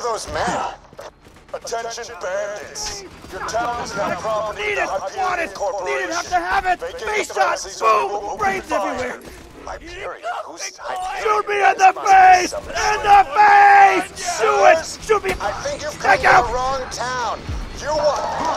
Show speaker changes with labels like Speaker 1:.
Speaker 1: those men? Attention bandits. Your town is now property
Speaker 2: Need
Speaker 1: of
Speaker 2: it!
Speaker 1: the
Speaker 2: Want it!
Speaker 1: Hyperion Corporation.
Speaker 2: Need it! Have to have it! Face shot! Boom! Brains everywhere!
Speaker 1: Hyperion? Who's
Speaker 2: Shoot me in the face! In the face! Do it! Shoot me!
Speaker 1: I think you've come
Speaker 2: Back
Speaker 1: to
Speaker 2: out!
Speaker 1: the wrong town. You want...